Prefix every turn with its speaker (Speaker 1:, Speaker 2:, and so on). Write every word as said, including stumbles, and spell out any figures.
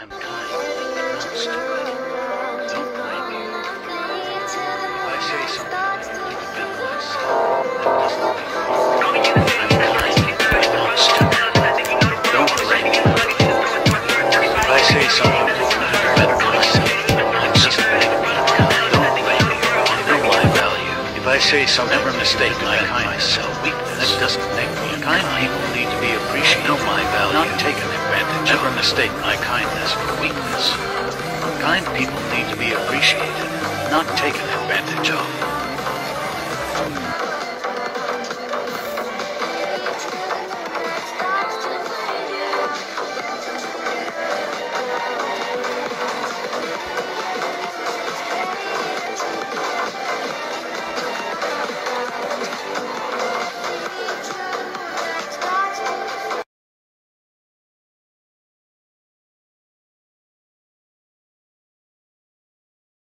Speaker 1: I'm kind, not stupid. Don't blame you. If I say something that you offend myself, that doesn't make me I'm kind, not stupid. Don't blame you. If I say something that you offend myself, that doesn't make me kind. Don't blame me. Know my value. If I say something, never mistake my kindness for weakness. That doesn't make me kind. People need to be appreciated. Know my value. Not taken advantage. Never mistake my kindness for weakness. Kind people need to be appreciated, not taken advantage of.